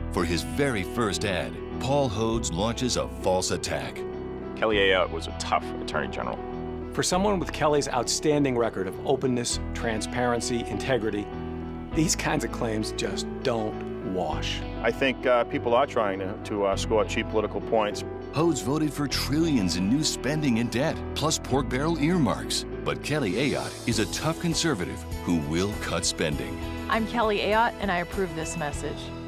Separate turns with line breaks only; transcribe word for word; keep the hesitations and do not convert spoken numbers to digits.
For his very first ad, Paul Hodes launches a false attack.
Kelly Ayotte was a tough attorney general.
For someone with Kelly's outstanding record of openness, transparency, integrity, these kinds of claims just don't wash.
I think uh, people are trying to, to uh, score cheap political points.
Hodes voted for trillions in new spending and debt, plus pork barrel earmarks. But Kelly Ayotte is a tough conservative who will cut spending.
I'm Kelly Ayotte, and I approve this message.